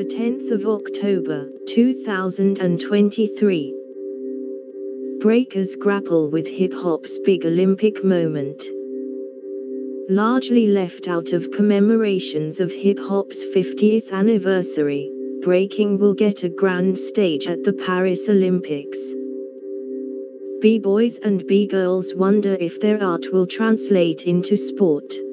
10th of October, 2023. Breakers grapple with hip-hop's big Olympic moment. Largely left out of commemorations of hip-hop's 50th anniversary, breaking will get a grand stage at the Paris Olympics. B-boys and B-girls wonder if their art will translate into sport.